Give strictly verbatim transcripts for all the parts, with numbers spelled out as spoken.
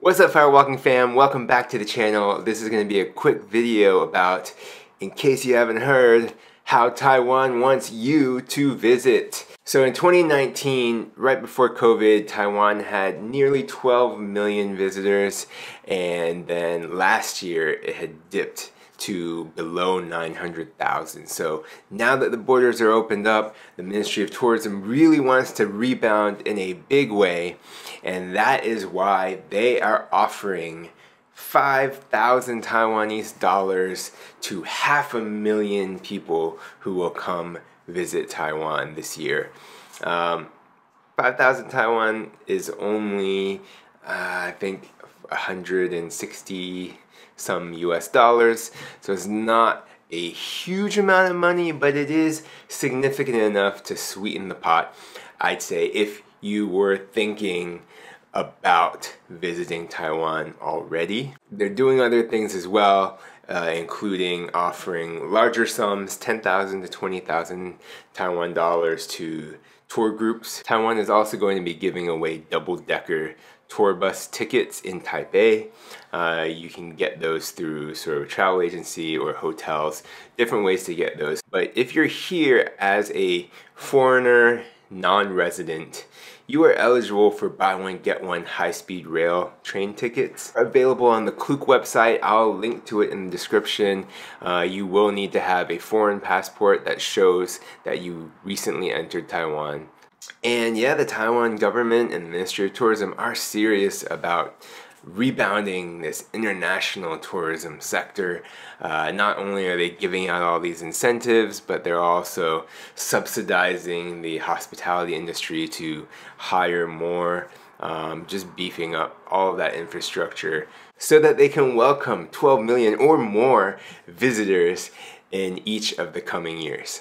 What's up, Firewalking fam? Welcome back to the channel. This is going to be a quick video about, in case you haven't heard, how Taiwan wants you to visit. So in twenty nineteen, right before COVID, Taiwan had nearly twelve million visitors, and then last year it had dipped to below nine hundred thousand. So now that the borders are opened up, the Ministry of Tourism really wants to rebound in a big way, and that is why they are offering five thousand Taiwanese dollars to half a million people who will come visit Taiwan this year. Um, five thousand Taiwan is only, uh, I think, one hundred sixty some U S dollars, so it's not a huge amount of money, but it is significant enough to sweeten the pot, I'd say, if you were thinking about visiting Taiwan already. They're doing other things as well, uh, including offering larger sums, ten thousand to twenty thousand Taiwan dollars to tour groups. Taiwan is also going to be giving away double-decker tour bus tickets in Taipei. Uh, you can get those through sort of a travel agency or hotels, different ways to get those. But if you're here as a foreigner, non-resident, you are eligible for buy one get one high-speed rail train tickets. Available on the Klook website. I'll link to it in the description. Uh, you will need to have a foreign passport that shows that you recently entered Taiwan. And yeah, the Taiwan government and the Ministry of Tourism are serious about rebounding this international tourism sector. Uh, not only are they giving out all these incentives, but they're also subsidizing the hospitality industry to hire more, um, just beefing up all of that infrastructure so that they can welcome twelve million or more visitors in each of the coming years.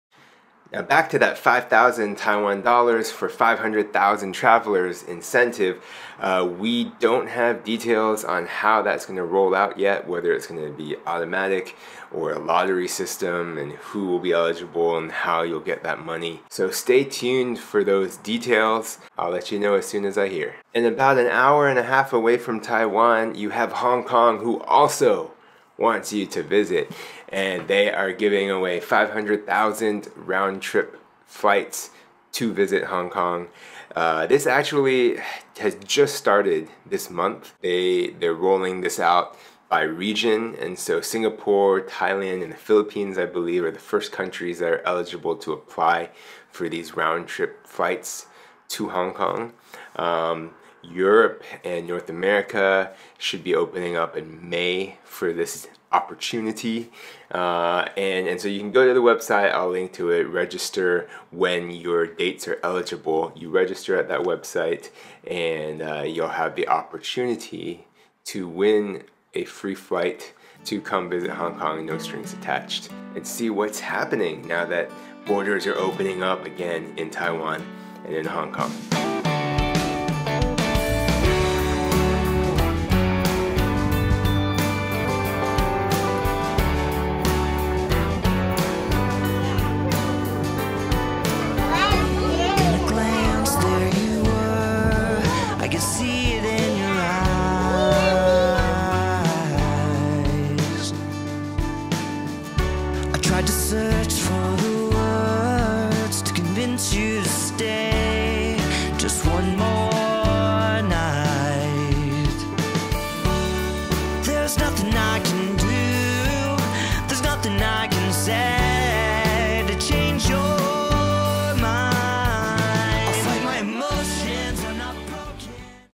Now back to that five thousand Taiwan dollars for five hundred thousand travelers incentive. Uh, we don't have details on how that's going to roll out yet, whether it's going to be automatic or a lottery system, and who will be eligible and how you'll get that money. So stay tuned for those details. I'll let you know as soon as I hear. And about an hour and a half away from Taiwan, you have Hong Kong, who also wants you to visit, and they are giving away five hundred thousand round-trip flights to visit Hong Kong. Uh, this actually has just started this month. They, they're rolling this out by region, and so Singapore, Thailand, and the Philippines, I believe, are the first countries that are eligible to apply for these round-trip flights to Hong Kong. Um, Europe and North America should be opening up in May for this opportunity, uh, and, and so you can go to the website, I'll link to it, register when your dates are eligible. You register at that website, and uh, you'll have the opportunity to win a free flight to come visit Hong Kong, no strings attached, and see what's happening now that borders are opening up again in Taiwan and in Hong Kong. Tried to search for the words to convince you to stay just one more night. There's nothing I can do.